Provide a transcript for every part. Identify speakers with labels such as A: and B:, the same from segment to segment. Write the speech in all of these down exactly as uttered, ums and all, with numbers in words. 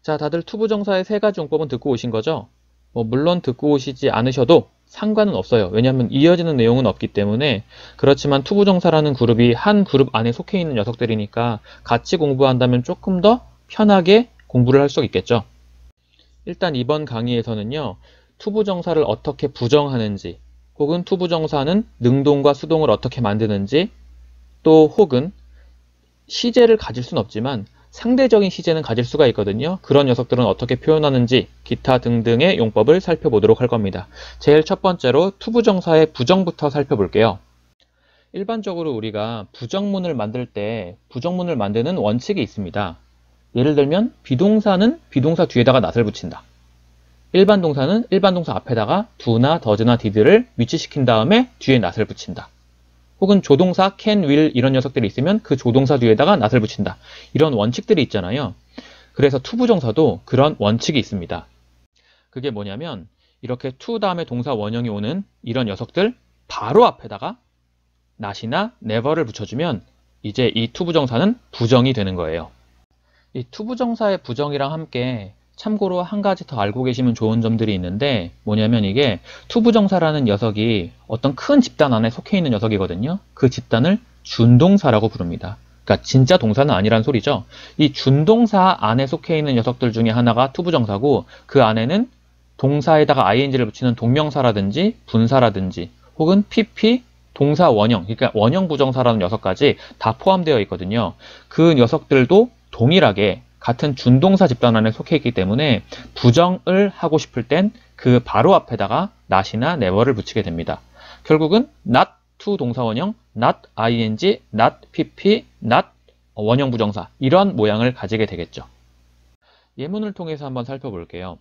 A: 자, 다들 투부정사의 세 가지 용법은 듣고 오신 거죠? 뭐 물론 듣고 오시지 않으셔도 상관은 없어요. 왜냐하면 이어지는 내용은 없기 때문에. 그렇지만 투부정사라는 그룹이 한 그룹 안에 속해 있는 녀석들이니까 같이 공부한다면 조금 더 편하게 공부를 할 수 있겠죠. 일단 이번 강의에서는요, 투부정사를 어떻게 부정하는지, 혹은 투부정사는 능동과 수동을 어떻게 만드는지, 또 혹은 시제를 가질 수는 없지만 상대적인 시제는 가질 수가 있거든요. 그런 녀석들은 어떻게 표현하는지, 기타 등등의 용법을 살펴보도록 할 겁니다. 제일 첫 번째로 투부정사의 부정부터 살펴볼게요. 일반적으로 우리가 부정문을 만들 때 부정문을 만드는 원칙이 있습니다. 예를 들면 비동사는 비동사 뒤에다가 낫을 붙인다. 일반 동사는 일반 동사 앞에다가 do나 does나 did를 위치시킨 다음에 뒤에 낫을 붙인다. 혹은 조동사 can, will 이런 녀석들이 있으면 그 조동사 뒤에다가 낫을 붙인다. 이런 원칙들이 있잖아요. 그래서 투부정사도 그런 원칙이 있습니다. 그게 뭐냐면 이렇게 to 다음에 동사 원형이 오는 이런 녀석들 바로 앞에다가 not이나 never를 붙여주면 이제 이 투부정사는 부정이 되는 거예요. 이 투부정사의 부정이랑 함께 참고로 한 가지 더 알고 계시면 좋은 점들이 있는데 뭐냐면 이게 투부정사라는 녀석이 어떤 큰 집단 안에 속해 있는 녀석이거든요. 그 집단을 준동사라고 부릅니다. 그러니까 진짜 동사는 아니란 소리죠. 이 준동사 안에 속해 있는 녀석들 중에 하나가 투부정사고 그 안에는 동사에다가 아이엔지를 붙이는 동명사라든지 분사라든지 혹은 피피, 동사 원형, 그러니까 원형 부정사라는 녀석까지 다 포함되어 있거든요. 그 녀석들도 동일하게 같은 준동사 집단 안에 속해 있기 때문에 부정을 하고 싶을 땐 그 바로 앞에다가 not이나 never를 붙이게 됩니다. 결국은 not to 동사 원형, not ing, not pp, not 원형 부정사 이런 모양을 가지게 되겠죠. 예문을 통해서 한번 살펴볼게요.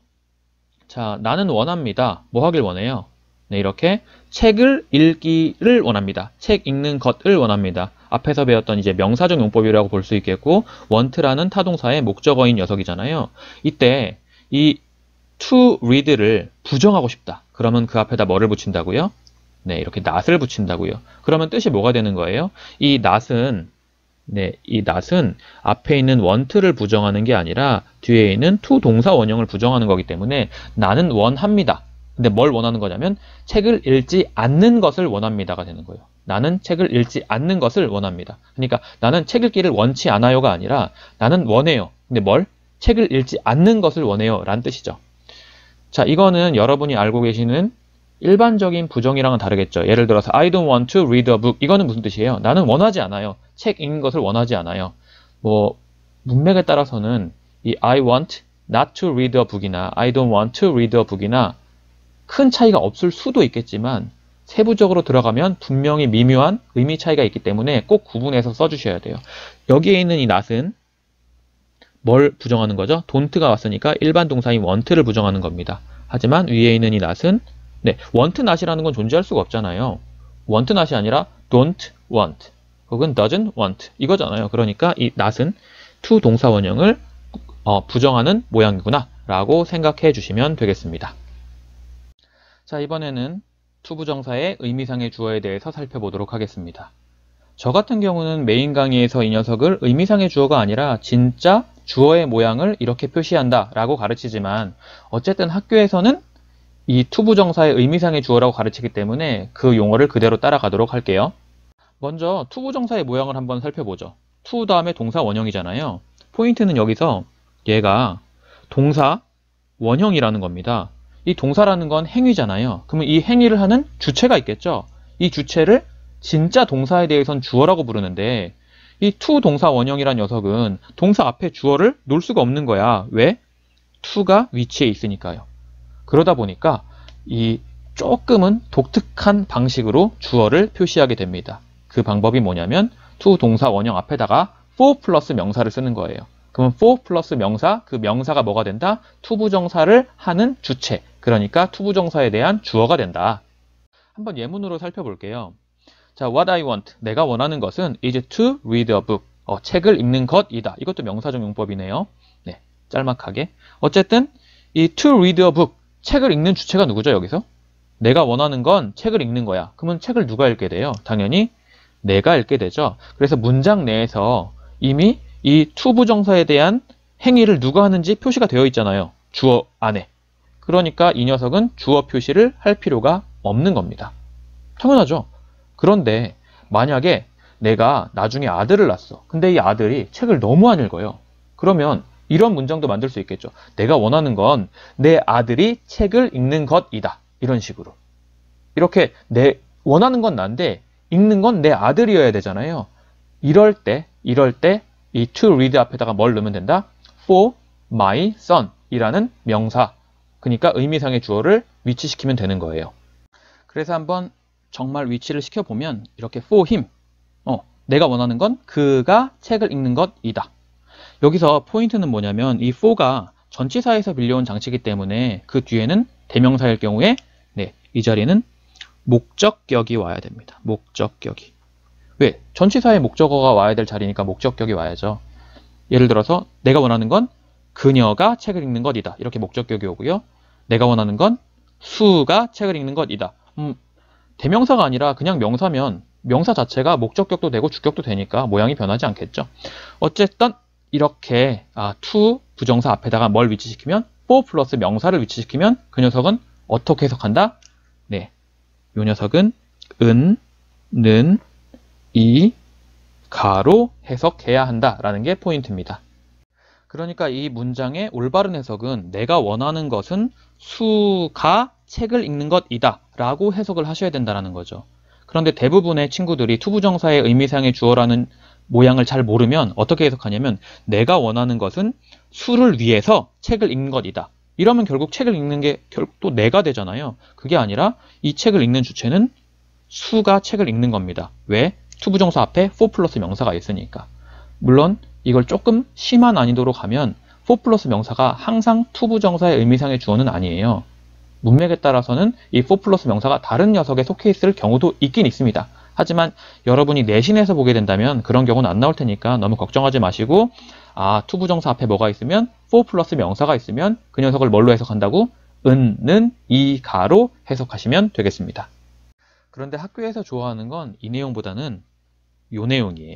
A: 자, 나는 원합니다. 뭐 하길 원해요? 네, 이렇게 책을 읽기를 원합니다. 책 읽는 것을 원합니다. 앞에서 배웠던 이제 명사적 용법이라고 볼 수 있겠고 want라는 타동사의 목적어인 녀석이잖아요. 이때 이 to read를 부정하고 싶다. 그러면 그 앞에다 뭐를 붙인다고요? 네, 이렇게 not을 붙인다고요. 그러면 뜻이 뭐가 되는 거예요? 이 not은 네, 이 not은 앞에 있는 want를 부정하는 게 아니라 뒤에 있는 to 동사 원형을 부정하는 거기 때문에 나는 원합니다. 근데 뭘 원하는 거냐면 책을 읽지 않는 것을 원합니다가 되는 거예요. 나는 책을 읽지 않는 것을 원합니다. 그러니까 나는 책 읽기를 원치 않아요가 아니라 나는 원해요. 근데 뭘? 책을 읽지 않는 것을 원해요 라는 뜻이죠. 자, 이거는 여러분이 알고 계시는 일반적인 부정이랑은 다르겠죠. 예를 들어서 I don't want to read a book. 이거는 무슨 뜻이에요? 나는 원하지 않아요. 책 읽는 것을 원하지 않아요. 뭐 문맥에 따라서는 이 I want not to read a book이나 I don't want to read a book이나 큰 차이가 없을 수도 있겠지만 세부적으로 들어가면 분명히 미묘한 의미 차이가 있기 때문에 꼭 구분해서 써주셔야 돼요. 여기에 있는 이 not은 뭘 부정하는 거죠? don't가 왔으니까 일반 동사인 want를 부정하는 겁니다. 하지만 위에 있는 이 not은 네, want not이라는 건 존재할 수가 없잖아요. want not이 아니라 don't want 혹은 doesn't want 이거잖아요. 그러니까 이 not은 to 동사 원형을 어, 부정하는 모양이구나 라고 생각해 주시면 되겠습니다. 자, 이번에는 투부정사의 의미상의 주어에 대해서 살펴보도록 하겠습니다. 저 같은 경우는 메인 강의에서 이 녀석을 의미상의 주어가 아니라 진짜 주어의 모양을 이렇게 표시한다 라고 가르치지만 어쨌든 학교에서는 이 투부정사의 의미상의 주어라고 가르치기 때문에 그 용어를 그대로 따라가도록 할게요. 먼저 투부정사의 모양을 한번 살펴보죠. to 다음에 동사 원형이잖아요. 포인트는 여기서 얘가 동사 원형이라는 겁니다. 이 동사라는 건 행위잖아요. 그러면 이 행위를 하는 주체가 있겠죠. 이 주체를 진짜 동사에 대해선 주어라고 부르는데 이 to 동사 원형이란 녀석은 동사 앞에 주어를 놓을 수가 없는 거야. 왜? to가 위치에 있으니까요. 그러다 보니까 이 조금은 독특한 방식으로 주어를 표시하게 됩니다. 그 방법이 뭐냐면 to 동사 원형 앞에다가 for 플러스 명사를 쓰는 거예요. 그러면 for 플러스 명사, 그 명사가 뭐가 된다? 투부정사를 하는 주체, 그러니까 투부정사에 대한 주어가 된다. 한번 예문으로 살펴볼게요. 자, what I want, 내가 원하는 것은 is to read a book, 어, 책을 읽는 것이다. 이것도 명사적 용법이네요. 네, 짤막하게. 어쨌든 이 to read a book, 책을 읽는 주체가 누구죠, 여기서? 내가 원하는 건 책을 읽는 거야. 그러면 책을 누가 읽게 돼요? 당연히 내가 읽게 되죠. 그래서 문장 내에서 이미 이 투부정사에 대한 행위를 누가 하는지 표시가 되어 있잖아요. 주어 안에. 그러니까 이 녀석은 주어 표시를 할 필요가 없는 겁니다. 당연하죠. 그런데 만약에 내가 나중에 아들을 낳았어. 근데 이 아들이 책을 너무 안 읽어요. 그러면 이런 문장도 만들 수 있겠죠. 내가 원하는 건 내 아들이 책을 읽는 것이다. 이런 식으로. 이렇게 내 원하는 건 난데 읽는 건 내 아들이어야 되잖아요. 이럴 때, 이럴 때 이 to read 앞에다가 뭘 넣으면 된다? for my son 이라는 명사. 그러니까 의미상의 주어를 위치시키면 되는 거예요. 그래서 한번 정말 위치를 시켜보면 이렇게 for him. 어, 내가 원하는 건 그가 책을 읽는 것이다. 여기서 포인트는 뭐냐면 이 for가 전치사에서 빌려온 장치이기 때문에 그 뒤에는 대명사일 경우에 네, 이 자리에는 목적격이 와야 됩니다. 목적격이. 왜? 전치사의 목적어가 와야 될 자리니까 목적격이 와야죠. 예를 들어서 내가 원하는 건 그녀가 책을 읽는 것이다. 이렇게 목적격이 오고요. 내가 원하는 건 수가 책을 읽는 것이다. 음, 대명사가 아니라 그냥 명사면 명사 자체가 목적격도 되고 주격도 되니까 모양이 변하지 않겠죠. 어쨌든 이렇게 아, to 부정사 앞에다가 뭘 위치시키면 for 플러스 명사를 위치시키면 그 녀석은 어떻게 해석한다? 네, 요 녀석은 은, 는, 이, 가로 해석해야 한다라는 게 포인트입니다. 그러니까 이 문장의 올바른 해석은 내가 원하는 것은 수가 책을 읽는 것이다 라고 해석을 하셔야 된다는 거죠. 그런데 대부분의 친구들이 투부정사의 의미상의 주어라는 모양을 잘 모르면 어떻게 해석하냐면 내가 원하는 것은 수를 위해서 책을 읽는 것이다. 이러면 결국 책을 읽는 게 결국 또 내가 되잖아요. 그게 아니라 이 책을 읽는 주체는 수가 책을 읽는 겁니다. 왜? 투부정사 앞에 for 플러스 명사가 있으니까. 물론 이걸 조금 심한 난이도로 가면 for 플러스 명사가 항상 투부정사의 의미상의 주어는 아니에요. 문맥에 따라서는 이 for 플러스 명사가 다른 녀석에 속해 있을 경우도 있긴 있습니다. 하지만 여러분이 내신에서 보게 된다면 그런 경우는 안 나올 테니까 너무 걱정하지 마시고 아, 투부정사 앞에 뭐가 있으면 for 플러스 명사가 있으면 그 녀석을 뭘로 해석한다고? 은, 는, 이, 가로 해석하시면 되겠습니다. 그런데 학교에서 좋아하는 건 이 내용보다는 요 내용이에요.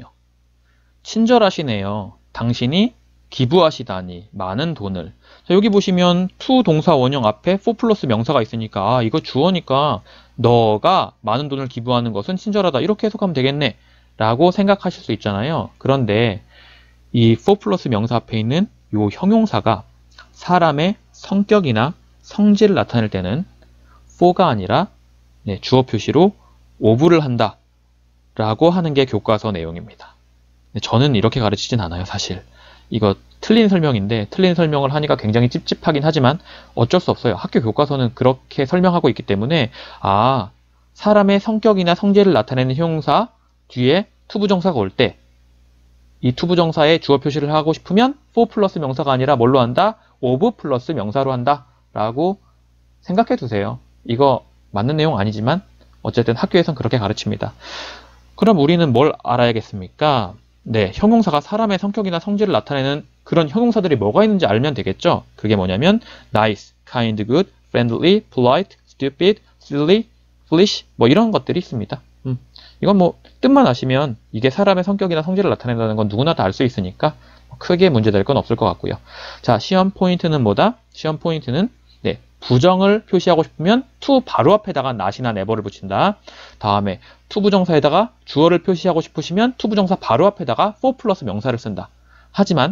A: 친절하시네요. 당신이 기부하시다니 많은 돈을. 자, 여기 보시면 to 동사 원형 앞에 for 플러스 명사가 있으니까 아, 이거 주어니까 너가 많은 돈을 기부하는 것은 친절하다. 이렇게 해석하면 되겠네. 라고 생각하실 수 있잖아요. 그런데 이 for 플러스 명사 앞에 있는 요 형용사가 사람의 성격이나 성질을 나타낼 때는 for가 아니라 네, 주어 표시로 of를 한다. 라고 하는 게 교과서 내용입니다. 저는 이렇게 가르치진 않아요, 사실. 이거 틀린 설명인데 틀린 설명을 하니까 굉장히 찝찝하긴 하지만 어쩔 수 없어요. 학교 교과서는 그렇게 설명하고 있기 때문에 아, 사람의 성격이나 성질을 나타내는 형용사 뒤에 투부정사가 올 때 이 투부정사에 주어 표시를 하고 싶으면 for 플러스 명사가 아니라 뭘로 한다? of 플러스 명사로 한다 라고 생각해 두세요. 이거 맞는 내용 아니지만 어쨌든 학교에선 그렇게 가르칩니다. 그럼 우리는 뭘 알아야겠습니까? 네, 형용사가 사람의 성격이나 성질을 나타내는 그런 형용사들이 뭐가 있는지 알면 되겠죠? 그게 뭐냐면 nice, kind, good, friendly, polite, stupid, silly, foolish 뭐 이런 것들이 있습니다. 음, 이건 뭐 뜻만 아시면 이게 사람의 성격이나 성질을 나타낸다는 건 누구나 다 알 수 있으니까 크게 문제될 건 없을 것 같고요. 자, 시험 포인트는 뭐다? 시험 포인트는 네, 부정을 표시하고 싶으면 to 바로 앞에다가 not이나 never를 붙인다. 다음에 to 부정사에다가 주어를 표시하고 싶으시면 to 부정사 바로 앞에다가 for 플러스 명사를 쓴다. 하지만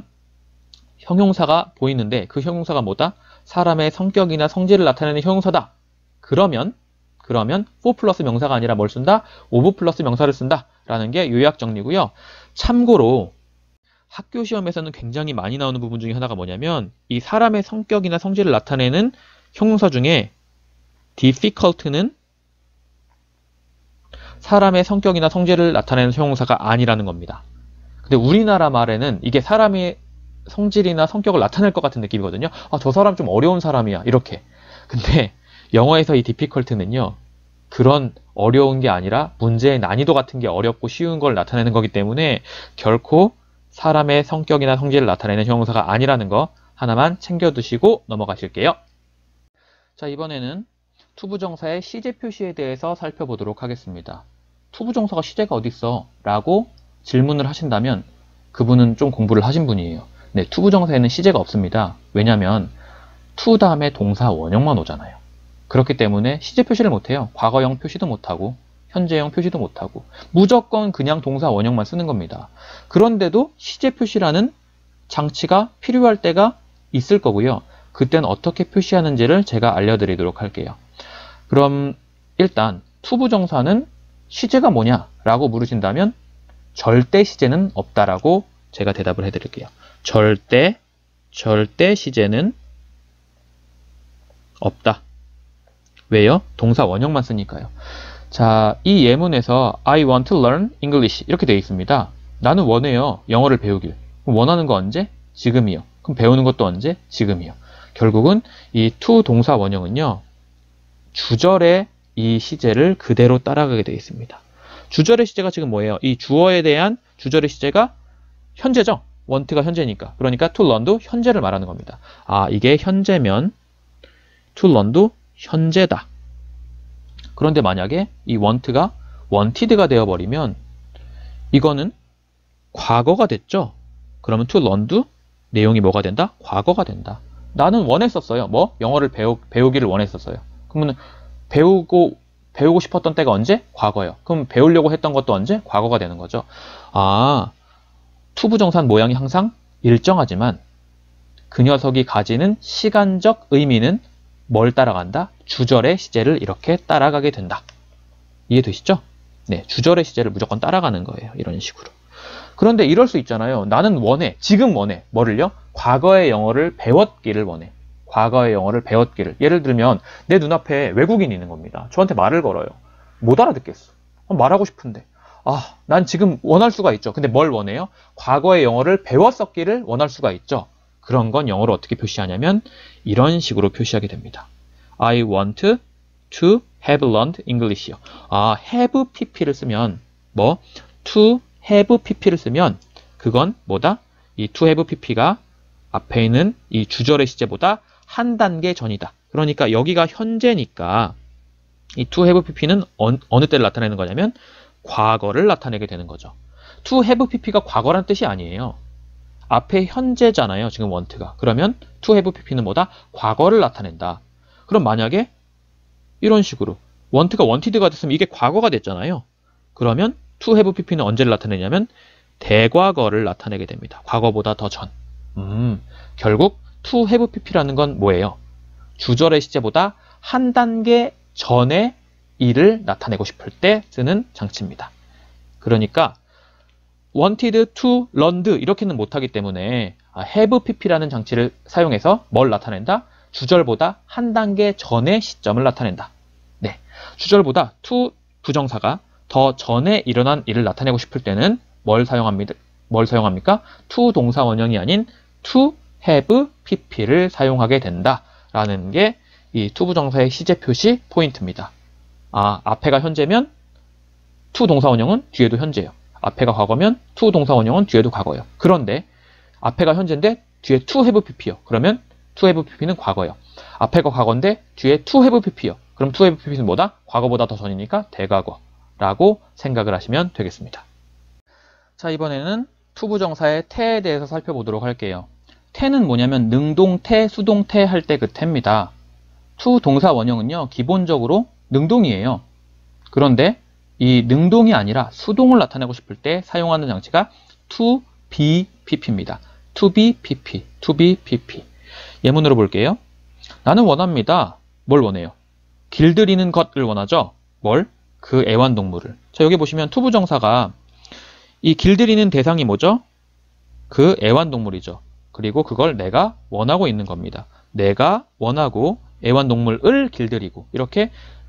A: 형용사가 보이는데 그 형용사가 뭐다? 사람의 성격이나 성질을 나타내는 형용사다. 그러면 그러면 for 플러스 명사가 아니라 뭘 쓴다? of 플러스 명사를 쓴다. 라는 게 요약 정리고요. 참고로 학교 시험에서는 굉장히 많이 나오는 부분 중에 하나가 뭐냐면 이 사람의 성격이나 성질을 나타내는 형용사 중에 difficult는 사람의 성격이나 성질을 나타내는 형용사가 아니라는 겁니다. 근데 우리나라 말에는 이게 사람의 성질이나 성격을 나타낼 것 같은 느낌이거든요. 아, 저 사람 좀 어려운 사람이야. 이렇게. 근데 영어에서 이 difficult는요. 그런 어려운 게 아니라 문제의 난이도 같은 게 어렵고 쉬운 걸 나타내는 거기 때문에 결코 사람의 성격이나 성질을 나타내는 형용사가 아니라는 거 하나만 챙겨두시고 넘어가실게요. 자, 이번에는 투부정사의 시제 표시에 대해서 살펴보도록 하겠습니다. 투부정사가 시제가 어딨어? 라고 질문을 하신다면 그분은 좀 공부를 하신 분이에요. 네, 투부정사에는 시제가 없습니다. 왜냐하면 to 다음에 동사 원형만 오잖아요. 그렇기 때문에 시제 표시를 못해요. 과거형 표시도 못하고 현재형 표시도 못하고 무조건 그냥 동사 원형만 쓰는 겁니다. 그런데도 시제 표시라는 장치가 필요할 때가 있을 거고요. 그땐 어떻게 표시하는지를 제가 알려드리도록 할게요. 그럼 일단 투부정사는 시제가 뭐냐? 라고 물으신다면 절대 시제는 없다라고 제가 대답을 해드릴게요. 절대, 절대 시제는 없다. 왜요? 동사 원형만 쓰니까요. 자, 이 예문에서 I want to learn English 이렇게 되어 있습니다. 나는 원해요. 영어를 배우길. 그럼 원하는 거 언제? 지금이요. 그럼 배우는 것도 언제? 지금이요. 결국은 이 to 동사 원형은요. 주절의 이 시제를 그대로 따라가게 되어 있습니다. 주절의 시제가 지금 뭐예요? 이 주어에 대한 주절의 시제가 현재죠. want가 현재니까. 그러니까 to learn도 현재를 말하는 겁니다. 아, 이게 현재면 to learn도 현재다. 그런데 만약에 이 want가 wanted가 되어버리면 이거는 과거가 됐죠. 그러면 to learn도 내용이 뭐가 된다? 과거가 된다. 나는 원했었어요. 뭐? 영어를 배우, 배우기를 원했었어요. 그러면 배우고 배우고 싶었던 때가 언제? 과거요. 그럼 배우려고 했던 것도 언제? 과거가 되는 거죠. 아, 투부정사는 모양이 항상 일정하지만 그 녀석이 가지는 시간적 의미는 뭘 따라간다? 주절의 시제를 이렇게 따라가게 된다. 이해되시죠? 네, 주절의 시제를 무조건 따라가는 거예요. 이런 식으로. 그런데 이럴 수 있잖아요. 나는 원해. 지금 원해. 뭐를요? 과거의 영어를 배웠기를 원해. 과거의 영어를 배웠기를. 예를 들면 내 눈앞에 외국인이 있는 겁니다. 저한테 말을 걸어요. 못 알아듣겠어. 말하고 싶은데. 아, 난 지금 원할 수가 있죠. 근데 뭘 원해요? 과거의 영어를 배웠었기를 원할 수가 있죠. 그런 건 영어로 어떻게 표시하냐면 이런 식으로 표시하게 됩니다. I want to have learned English요. 아, have pp를 쓰면 뭐? to have pp를 쓰면 그건 뭐다? 이 to have pp가 앞에 있는 이 주절의 시제보다 한 단계 전이다. 그러니까 여기가 현재니까 이 to have pp는 어느, 어느 때를 나타내는 거냐면 과거를 나타내게 되는 거죠. to have pp가 과거란 뜻이 아니에요. 앞에 현재잖아요. 지금 want가. 그러면 to have pp는 뭐다? 과거를 나타낸다. 그럼 만약에 이런 식으로 want가 wanted가 됐으면 이게 과거가 됐잖아요. 그러면 to have pp는 언제를 나타내냐면 대과거를 나타내게 됩니다. 과거보다 더 전. 음, 결국 to have pp라는 건 뭐예요? 주절의 시제보다 한 단계 전의 일을 나타내고 싶을 때 쓰는 장치입니다. 그러니까 wanted to learned 이렇게는 못하기 때문에 have pp라는 장치를 사용해서 뭘 나타낸다? 주절보다 한 단계 전의 시점을 나타낸다. 네, 주절보다 to 부정사가 더 전에 일어난 일을 나타내고 싶을 때는 뭘 사용합니다? 뭘 사용합니까? to 동사 원형이 아닌 to have pp를 사용하게 된다라는 게 이 to 부정사의 시제 표시 포인트입니다. 아, 앞에가 현재면 to 동사 원형은 뒤에도 현재예요. 앞에가 과거면 to 동사 원형은 뒤에도 과거예요. 그런데 앞에가 현재인데 뒤에 to have pp요. 그러면 to have pp는 과거예요. 앞에가 과거인데 뒤에 to have pp요. 그럼 to have pp는 뭐다? 과거보다 더 전이니까 대과거라고 생각을 하시면 되겠습니다. 자, 이번에는 to 부정사의 태에 대해서 살펴보도록 할게요. 태는 뭐냐면 능동태, 수동태 할 때 그 태입니다. to 동사 원형은요, 기본적으로 능동이에요. 그런데 이 능동이 아니라 수동을 나타내고 싶을 때 사용하는 장치가 to be pp입니다. to be pp, to be pp. 예문으로 볼게요. 나는 원합니다. 뭘 원해요? 길들이는 것을 원하죠? 뭘? 그 애완동물을. 자, 여기 보시면 to 부정사가 이 길들이는 대상이 뭐죠? 그 애완동물이죠. 그리고 그걸 내가 원하고 있는 겁니다. 내가 원하고 애완동물을 길들이고 이렇게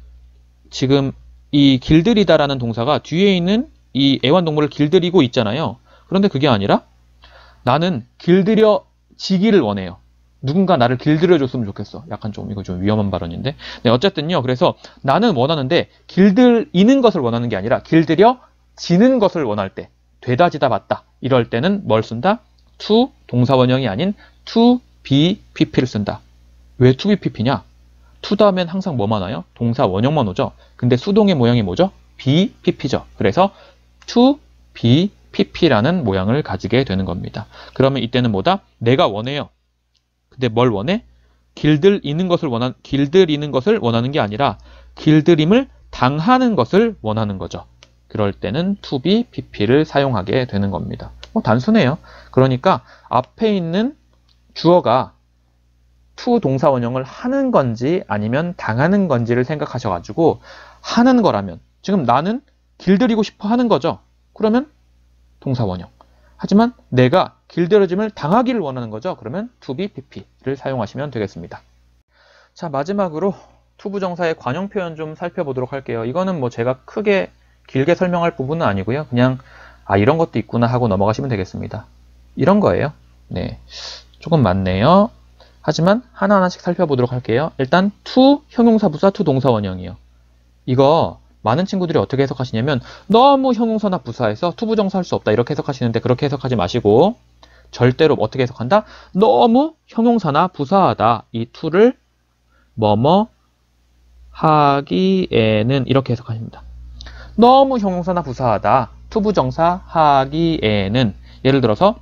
A: 지금 이 길들이다라는 동사가 뒤에 있는 이 애완동물을 길들이고 있잖아요. 그런데 그게 아니라 나는 길들여지기를 원해요. 누군가 나를 길들여줬으면 좋겠어. 약간 좀 이거 좀 위험한 발언인데. 네, 어쨌든요. 그래서 나는 원하는데 길들이는 것을 원하는 게 아니라 길들여지는 것을 원할 때 되다지다 맞다. 이럴 때는 뭘 쓴다? to 동사 원형이 아닌 to be pp를 쓴다. 왜 to be pp냐? to 다음엔 항상 뭐만 와요? 동사 원형만 오죠. 근데 수동의 모양이 뭐죠? be pp죠. 그래서 to be 피피라는 모양을 가지게 되는 겁니다. 그러면 이때는 뭐다? 내가 원해요. 근데 뭘 원해? 길들이는 것을 원한, 길들이는 것을 원하는 게 아니라 길들임을 당하는 것을 원하는 거죠. 그럴 때는 to be pp를 사용하게 되는 겁니다. 뭐 단순해요. 그러니까 앞에 있는 주어가 to 동사 원형을 하는 건지 아니면 당하는 건지를 생각하셔가지고 하는 거라면 지금 나는 길들이고 싶어 하는 거죠. 그러면 동사 원형. 하지만 내가 길들여짐을 당하기를 원하는 거죠. 그러면 to be pp를 사용하시면 되겠습니다. 자, 마지막으로 투부정사의 관용 표현 좀 살펴보도록 할게요. 이거는 뭐 제가 크게 길게 설명할 부분은 아니고요. 그냥 아 이런 것도 있구나 하고 넘어가시면 되겠습니다. 이런 거예요. 네, 조금 많네요. 하지만 하나하나씩 살펴보도록 할게요. 일단 to 형용사 부사 to 동사 원형이요. 이거 많은 친구들이 어떻게 해석하시냐면 너무 형용사나 부사에서 to 부정사 할 수 없다 이렇게 해석하시는데 그렇게 해석하지 마시고 절대로 어떻게 해석한다? 너무 형용사나 부사하다 이 to를 뭐뭐 하기에는 이렇게 해석하십니다. 너무 형용사나 부사하다 to 부정사 하기에는 예를 들어서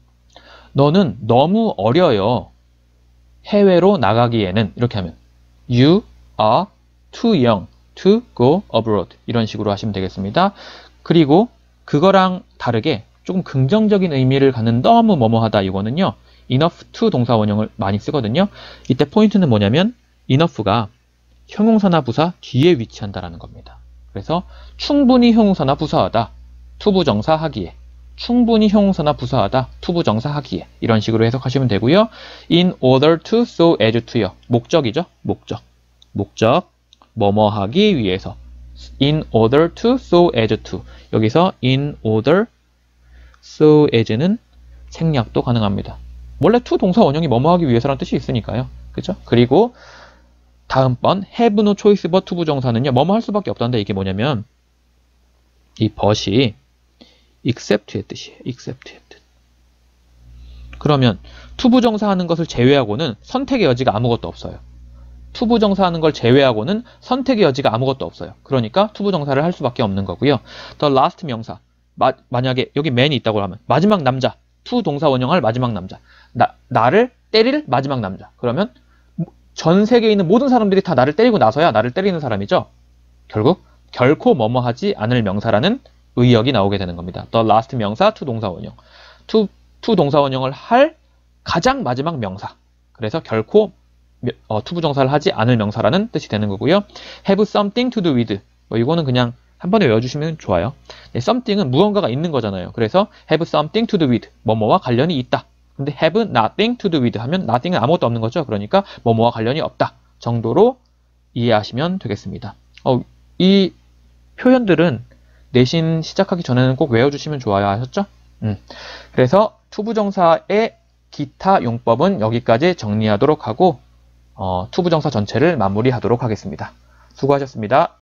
A: 너는 너무 어려요. 해외로 나가기에는 이렇게 하면 You are too young to go abroad 이런 식으로 하시면 되겠습니다. 그리고 그거랑 다르게 조금 긍정적인 의미를 갖는 너무 뭐뭐하다 이거는요. enough to 동사 원형을 많이 쓰거든요. 이때 포인트는 뭐냐면 enough가 형용사나 부사 뒤에 위치한다라는 겁니다. 그래서 충분히 형용사나 부사하다 to 부정사 하기에 충분히 형용사나 부사하다 to 부정사 하기에 이런 식으로 해석하시면 되고요. in order to so as to요. 목적이죠. 목적. 목적 뭐뭐 하기 위해서 in order to so as to 여기서 in order so as는 생략도 가능합니다. 원래 to 동사 원형이 뭐뭐 하기 위해서라는 뜻이 있으니까요. 그죠? 그리고 다음번 have no choice but to 부정사는요. 뭐뭐 할 수밖에 없다는데 이게 뭐냐면 이 but이 except의 뜻이에요. except의 뜻. 그러면 to 부정사 하는 것을 제외하고는 선택의 여지가 아무것도 없어요. to 부정사 하는 걸 제외하고는 선택의 여지가 아무것도 없어요. 그러니까 to 부정사를 할 수밖에 없는 거고요. the last 명사. 마, 만약에 여기 man이 있다고 하면 마지막 남자. to 동사 원형할 마지막 남자. 나, 나를 때릴 마지막 남자. 그러면 전 세계에 있는 모든 사람들이 다 나를 때리고 나서야 나를 때리는 사람이죠. 결국 결코 뭐뭐 하지 않을 명사라는 의역이 나오게 되는 겁니다. the last 명사 to 동사 원형. to, to 동사 원형을 할 가장 마지막 명사. 그래서 결코 어, to 부정사를 하지 않을 명사라는 뜻이 되는 거고요. have something to do with. 뭐 이거는 그냥 한 번에 외워주시면 좋아요. 네, something은 무언가가 있는 거잖아요. 그래서 have something to do with. 뭐뭐와 관련이 있다. 근데 have nothing to do with 하면 nothing은 아무것도 없는 거죠. 그러니까 뭐뭐와 관련이 없다 정도로 이해하시면 되겠습니다. 어, 이 표현들은 내신 시작하기 전에는 꼭 외워주시면 좋아요. 아셨죠? 음. 그래서 to 부정사의 기타 용법은 여기까지 정리하도록 하고 어, to 부정사 전체를 마무리하도록 하겠습니다. 수고하셨습니다.